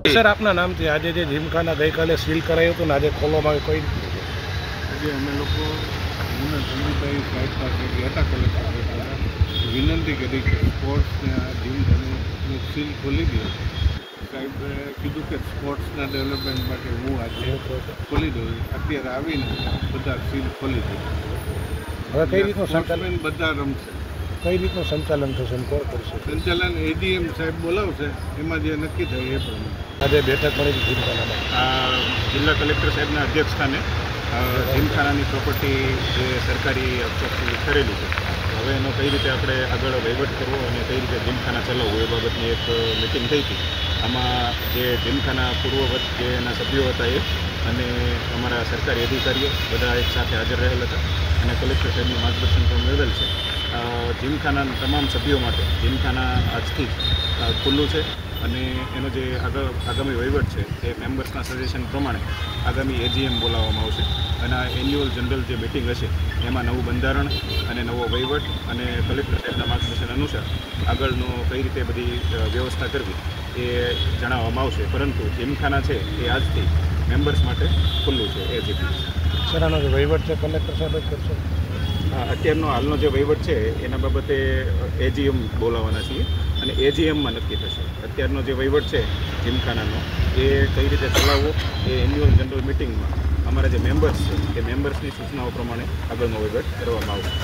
Sir आपना नाम थी आज जे जिमखाना गई काले सील करायो तो आज खोलवामां આવ્યો कोई આજે અમે લોકો સંદીપભાઈ સાહેબ પાસે ગયા હતા કલેક્ટર વિનંતી કરી કે સ્પોર્ટ્સને આ જીમખાનાની સીલ ખોલી દો. સાહેબે કીધું કે સ્પોર્ટ્સના ડેવલપમેન્ટ માટે હું આજે ખોલી દઉં. અત્યારે આવીને બધા સીલ ખોલી દઉં. હવે કઈ રીતનું સંચાલન બધા રમશે, કઈ રીતનું સંચાલન થશે કોણ કરશે? સંચાલન એડીએમ સાહેબ બોલાવશે, એમાં જે નક્કી થાય એ પ્રમાણે. આજે બેઠક મળી હતી જીમખાનામાં. જિલ્લા કલેક્ટર સાહેબના અધ્યક્ષસ્થાને જીમખાનાની પ્રોપર્ટી જે સરકારી અફસોસથી કરેલી છે, હવે એનો કઈ રીતે આપણે આગળ વહીવટ કરવો અને કઈ રીતે જીમખાના ચલાવવું એ બાબતની એક મિટિંગ થઈ હતી. આમાં જે જીમખાના પૂર્વવત જે એના સભ્યો હતા એ અને અમારા સરકારી અધિકારીઓ બધા એક સાથે હાજર રહેલ હતા અને કલેક્ટર સાહેબનું માર્ગદર્શન પણ મેળવેલ છે. જીમખાનાના તમામ સભ્યો માટે જીમખાના આજથી જ ખુલ્લું છે અને એનો જે આગામી વહીવટ છે એ મેમ્બર્સના સજેશન પ્રમાણે આગામી એજીએમ બોલાવવામાં આવશે અને આ એન્યુઅલ જનરલ જે મિટિંગ હશે એમાં નવું બંધારણ અને નવો વહીવટ અને કલેક્ટર સાહેબના માર્ગદર્શન અનુસાર આગળનો કઈ રીતે બધી વ્યવસ્થા કરવી એ જણાવવામાં આવશે. પરંતુ જીમખાના છે એ આજથી મેમ્બર્સ માટે ખુલ્લું છે એ જગ્યા. સર આનો જે વહીવટ છે કલેક્ટર સાહેબ જ કરશે? અત્યારનો હાલનો જે વહીવટ છે એના બાબતે એજીએમ બોલાવવાના છીએ અને એજીએમમાં નક્કી થશે. અત્યારનો જે વહીવટ છે જીમખાનાનો એ કઈ રીતે ચલાવવો એ એન્યુઅલ જનરલ મિટિંગમાં અમારા જે મેમ્બર્સ છે એ મેમ્બર્સની સૂચનાઓ પ્રમાણે આગળનો વહીવટ કરવામાં આવશે.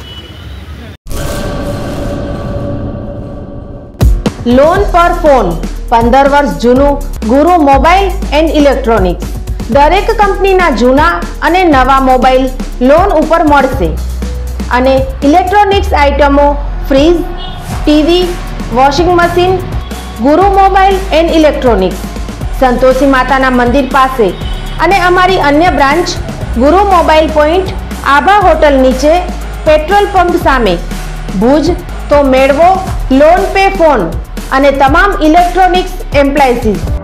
લોન પર ફોન 15 વર્ષ જૂનું ગુરુ મોબાઈલ એન્ડ ઇલેક્ટ્રોનિક્સ. દરેક કંપનીના જૂના અને નવા મોબાઈલ લોન ઉપર મળશે અને ઇલેક્ટ્રોનિક્સ આઇટમો fridge, TV, washing machine. Guru mobile and electronics Santoshi માતાના મંદિર પાસે અને અમારી અન્ય branch Guru mobile point Abha hotel નીચે પેટ્રોલ પંપ સામે ભુજ. તો મેળવો લોન પે ફોન અને તમામ ઇલેક્ટ્રોનિક્સ એપ્લાયન્સીસ.